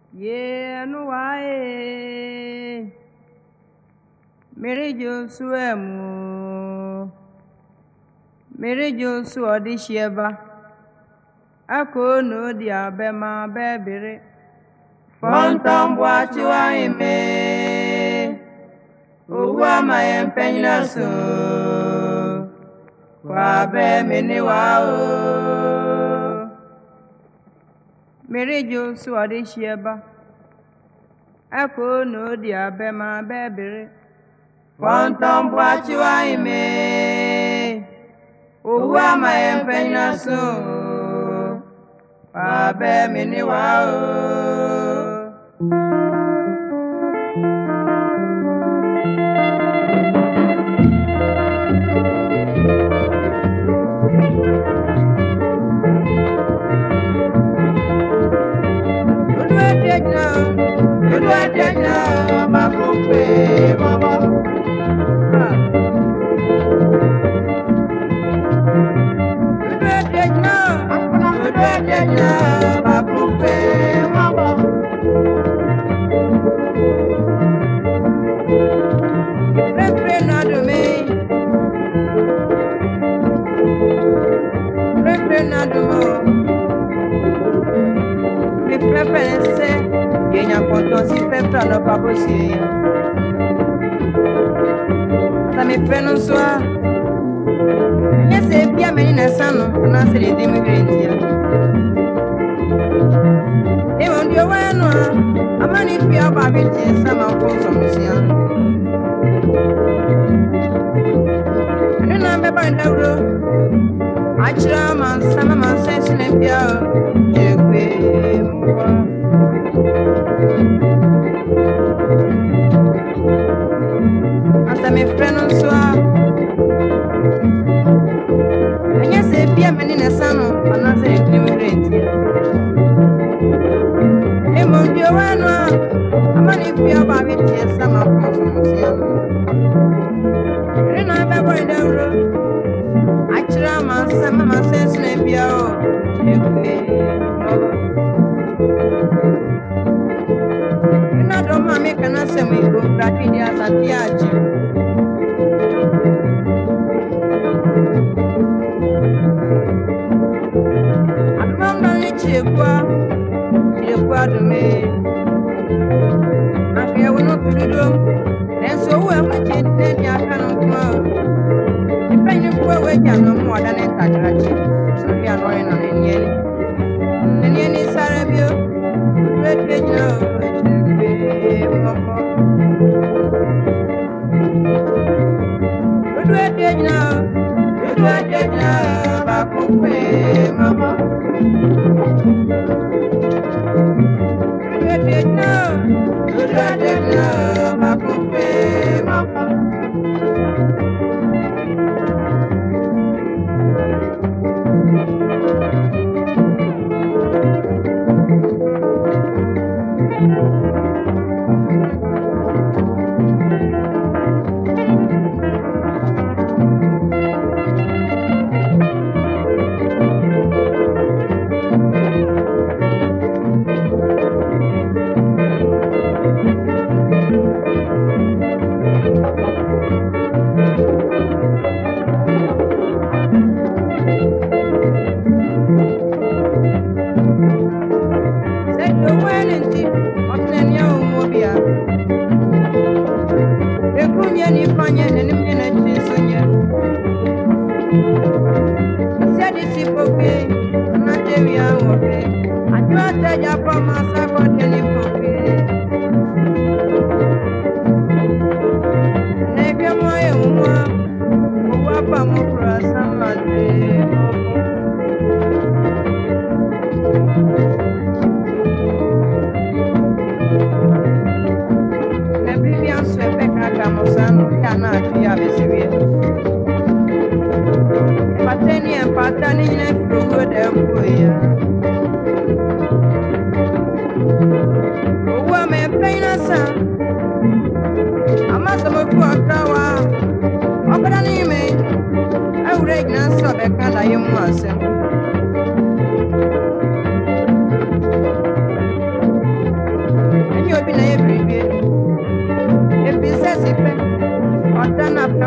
Ye no wae Mere Joshua di Sheba Ako no di abema bebere Fontambwa chiwa ime Uwa mayempenyina so Kwa be mene wao Mere Joshua di Sheba Ako no di abema bebere Fontambwa chiwa ime Uwa mayempenyina so Kwa be mene wao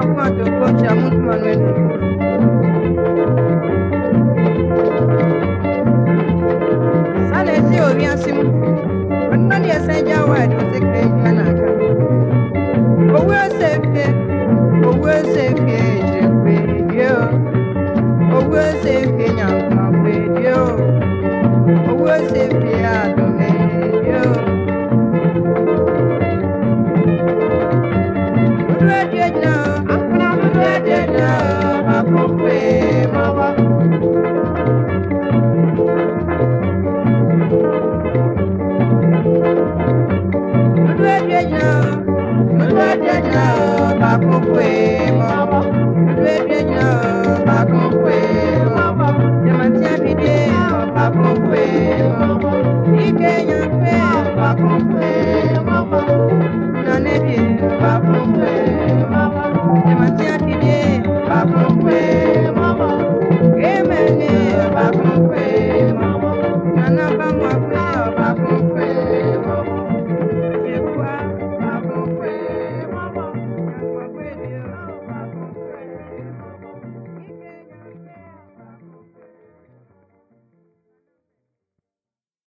kuma to ko cha mutu manwe sale si obi asimu onno ni esenja wa do se kre jana ka owo se fe je pe dio owo se fe nyam ka pe dio owo se fe adome dio Ike